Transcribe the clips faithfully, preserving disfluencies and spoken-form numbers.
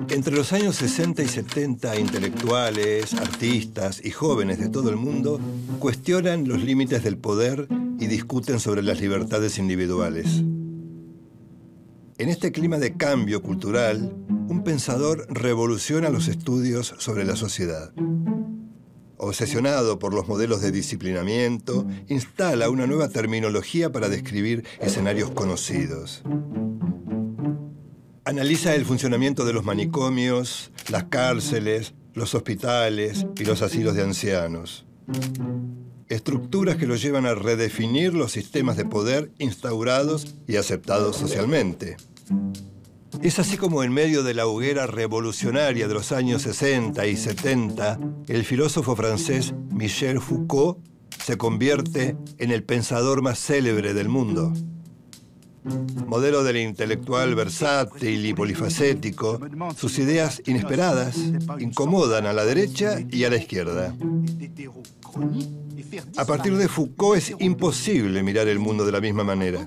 Entre los años sesenta y setenta, intelectuales, artistas y jóvenes de todo el mundo cuestionan los límites del poder y discuten sobre las libertades individuales. En este clima de cambio cultural, un pensador revoluciona los estudios sobre la sociedad. Obsesionado por los modelos de disciplinamiento, instala una nueva terminología para describir escenarios conocidos. Analiza el funcionamiento de los manicomios, las cárceles, los hospitales y los asilos de ancianos. Estructuras que lo llevan a redefinir los sistemas de poder instaurados y aceptados socialmente. Es así como en medio de la hoguera revolucionaria de los años sesenta y setenta, el filósofo francés Michel Foucault se convierte en el pensador más célebre del mundo. Modelo del intelectual versátil y polifacético, sus ideas inesperadas incomodan a la derecha y a la izquierda. A partir de Foucault es imposible mirar el mundo de la misma manera.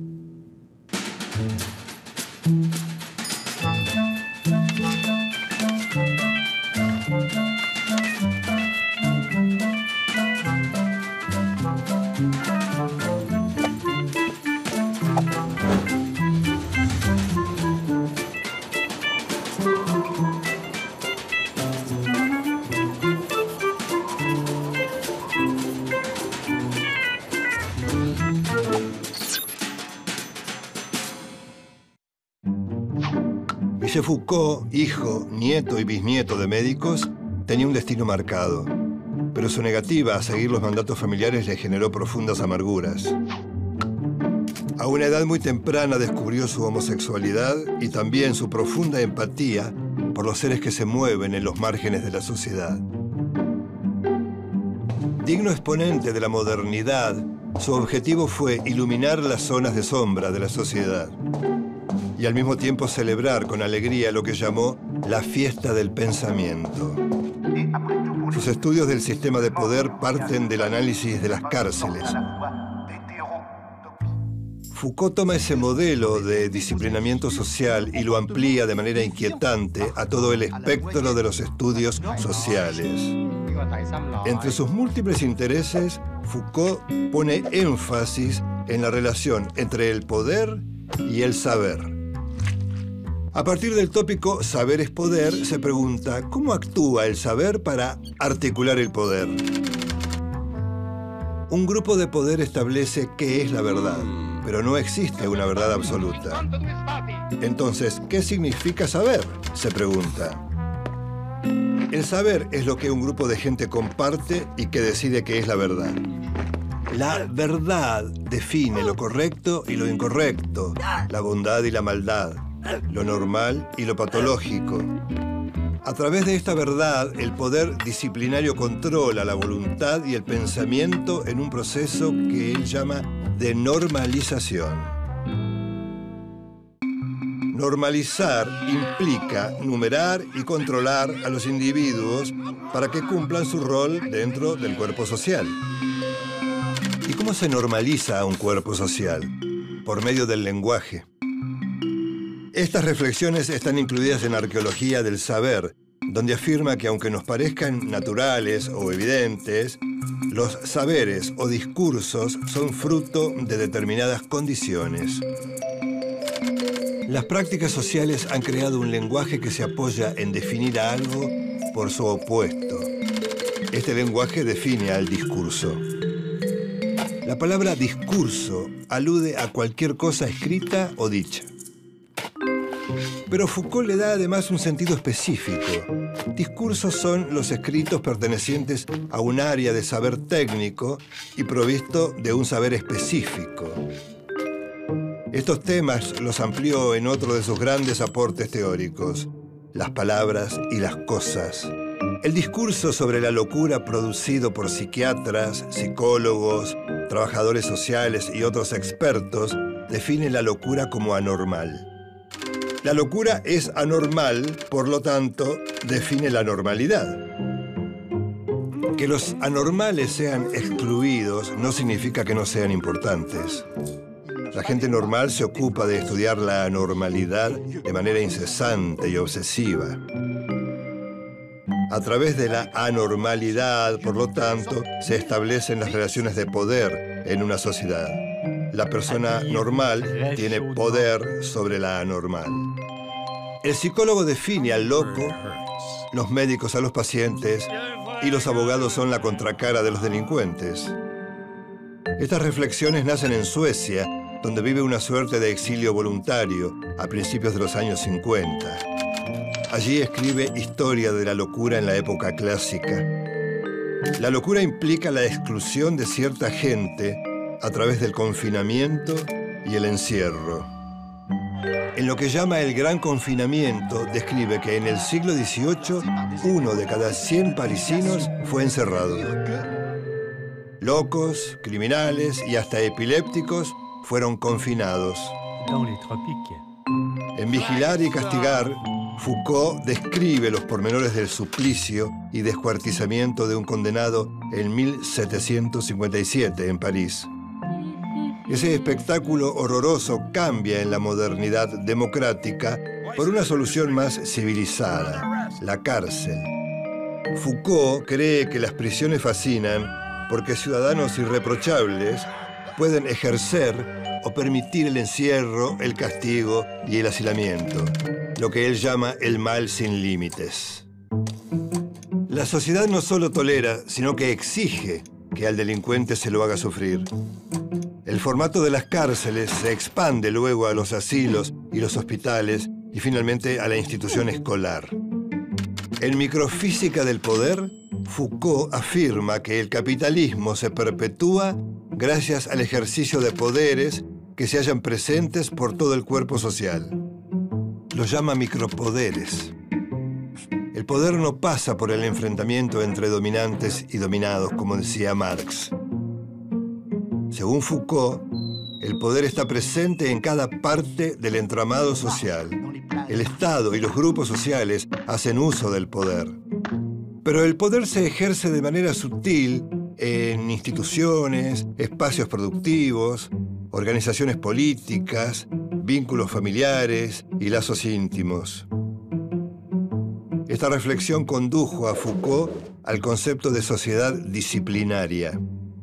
Michel Foucault, hijo, nieto y bisnieto de médicos, tenía un destino marcado, pero su negativa a seguir los mandatos familiares le generó profundas amarguras. A una edad muy temprana descubrió su homosexualidad y también su profunda empatía por los seres que se mueven en los márgenes de la sociedad. Digno exponente de la modernidad, su objetivo fue iluminar las zonas de sombra de la sociedad y al mismo tiempo celebrar con alegría lo que llamó la fiesta del pensamiento. Sus estudios del sistema de poder parten del análisis de las cárceles. Foucault toma ese modelo de disciplinamiento social y lo amplía de manera inquietante a todo el espectro de los estudios sociales. Entre sus múltiples intereses, Foucault pone énfasis en la relación entre el poder y el saber. A partir del tópico saber es poder, se pregunta ¿cómo actúa el saber para articular el poder? Un grupo de poder establece qué es la verdad, pero no existe una verdad absoluta. Entonces, ¿qué significa saber?, se pregunta. El saber es lo que un grupo de gente comparte y que decide qué es la verdad. La verdad define lo correcto y lo incorrecto, la bondad y la maldad, lo normal y lo patológico. A través de esta verdad, el poder disciplinario controla la voluntad y el pensamiento en un proceso que él llama de normalización. Normalizar implica numerar y controlar a los individuos para que cumplan su rol dentro del cuerpo social. ¿Y cómo se normaliza a un cuerpo social? Por medio del lenguaje. Estas reflexiones están incluidas en Arqueología del Saber, donde afirma que aunque nos parezcan naturales o evidentes, los saberes o discursos son fruto de determinadas condiciones. Las prácticas sociales han creado un lenguaje que se apoya en definir a algo por su opuesto. Este lenguaje define al discurso. La palabra discurso alude a cualquier cosa escrita o dicha. Pero Foucault le da además un sentido específico. Discursos son los escritos pertenecientes a un área de saber técnico y provisto de un saber específico. Estos temas los amplió en otro de sus grandes aportes teóricos, las palabras y las cosas. El discurso sobre la locura producido por psiquiatras, psicólogos, trabajadores sociales y otros expertos define la locura como anormal. La locura es anormal, por lo tanto, define la normalidad. Que los anormales sean excluidos no significa que no sean importantes. La gente normal se ocupa de estudiar la anormalidad de manera incesante y obsesiva. A través de la anormalidad, por lo tanto, se establecen las relaciones de poder en una sociedad. La persona normal tiene poder sobre la anormal. El psicólogo define al loco, los médicos a los pacientes y los abogados son la contracara de los delincuentes. Estas reflexiones nacen en Suecia, donde vive una suerte de exilio voluntario a principios de los años cincuenta. Allí escribe Historia de la locura en la época clásica. La locura implica la exclusión de cierta gente a través del confinamiento y el encierro. En lo que llama el Gran Confinamiento, describe que en el siglo dieciocho, uno de cada cien parisinos fue encerrado. Locos, criminales y hasta epilépticos fueron confinados. En Vigilar y Castigar, Foucault describe los pormenores del suplicio y descuartizamiento de un condenado en mil setecientos cincuenta y siete en París. Ese espectáculo horroroso cambia en la modernidad democrática por una solución más civilizada, la cárcel. Foucault cree que las prisiones fascinan porque ciudadanos irreprochables pueden ejercer o permitir el encierro, el castigo y el hacinamiento, lo que él llama el mal sin límites. La sociedad no solo tolera, sino que exige que al delincuente se lo haga sufrir. El formato de las cárceles se expande luego a los asilos y los hospitales y finalmente a la institución escolar. En Microfísica del Poder, Foucault afirma que el capitalismo se perpetúa gracias al ejercicio de poderes que se hallan presentes por todo el cuerpo social. Los llama micropoderes. El poder no pasa por el enfrentamiento entre dominantes y dominados, como decía Marx. Según Foucault, el poder está presente en cada parte del entramado social. El Estado y los grupos sociales hacen uso del poder. Pero el poder se ejerce de manera sutil en instituciones, espacios productivos, organizaciones políticas, vínculos familiares y lazos íntimos. Esta reflexión condujo a Foucault al concepto de sociedad disciplinaria.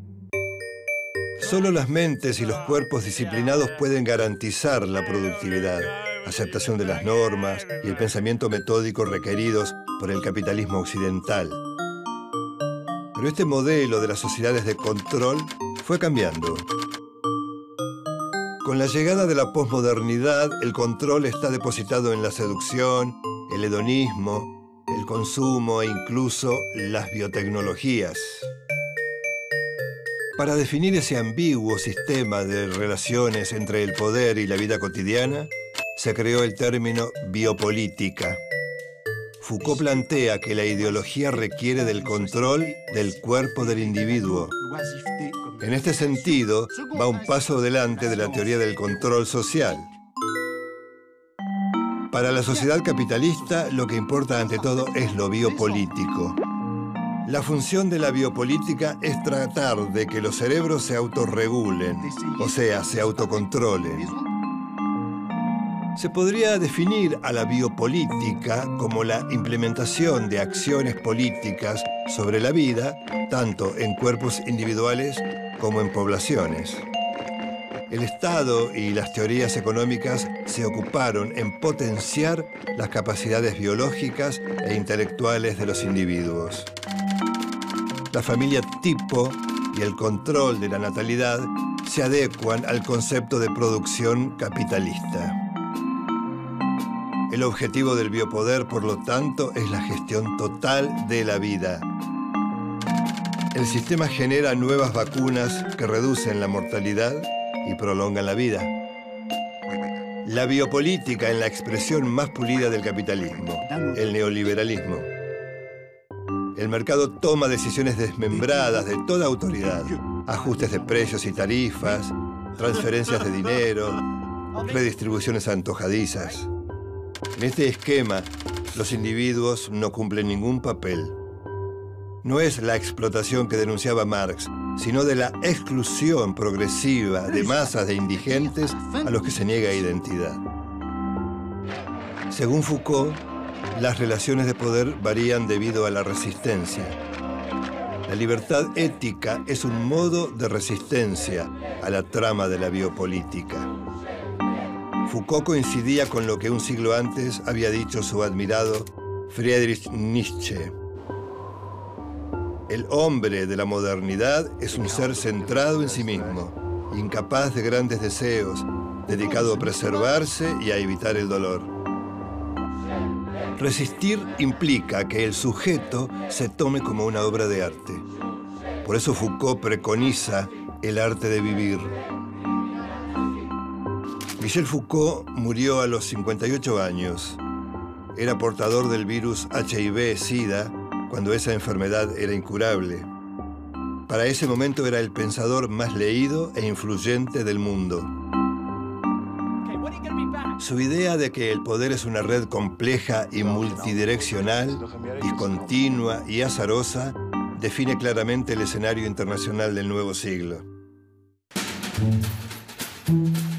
Solo las mentes y los cuerpos disciplinados pueden garantizar la productividad, aceptación de las normas y el pensamiento metódico requeridos por el capitalismo occidental. Pero este modelo de las sociedades de control fue cambiando. Con la llegada de la posmodernidad, el control está depositado en la seducción, el hedonismo, el consumo e incluso las biotecnologías. Para definir ese ambiguo sistema de relaciones entre el poder y la vida cotidiana, se creó el término biopolítica. Foucault plantea que la ideología requiere del control del cuerpo del individuo. En este sentido, va un paso adelante de la teoría del control social. Para la sociedad capitalista, lo que importa ante todo es lo biopolítico. La función de la biopolítica es tratar de que los cerebros se autorregulen, o sea, se autocontrolen. Se podría definir a la biopolítica como la implementación de acciones políticas sobre la vida, tanto en cuerpos individuales como en poblaciones. El Estado y las teorías económicas se ocuparon en potenciar las capacidades biológicas e intelectuales de los individuos. La familia tipo y el control de la natalidad se adecuan al concepto de producción capitalista. El objetivo del biopoder, por lo tanto, es la gestión total de la vida. El sistema genera nuevas vacunas que reducen la mortalidad y prolongan la vida. La biopolítica en la expresión más pulida del capitalismo, el neoliberalismo. El mercado toma decisiones desmembradas de toda autoridad, ajustes de precios y tarifas, transferencias de dinero, redistribuciones antojadizas. En este esquema, los individuos no cumplen ningún papel. No es la explotación que denunciaba Marx, sino de la exclusión progresiva de masas de indigentes a los que se niega identidad. Según Foucault, las relaciones de poder varían debido a la resistencia. La libertad ética es un modo de resistencia a la trama de la biopolítica. Foucault coincidía con lo que un siglo antes había dicho su admirado Friedrich Nietzsche. El hombre de la modernidad es un ser centrado en sí mismo, incapaz de grandes deseos, dedicado a preservarse y a evitar el dolor. Resistir implica que el sujeto se tome como una obra de arte. Por eso Foucault preconiza el arte de vivir. Michel Foucault murió a los cincuenta y ocho años. Era portador del virus H I V SIDA cuando esa enfermedad era incurable. Para ese momento era el pensador más leído e influyente del mundo. Su idea de que el poder es una red compleja y multidireccional, discontinua y azarosa, define claramente el escenario internacional del nuevo siglo.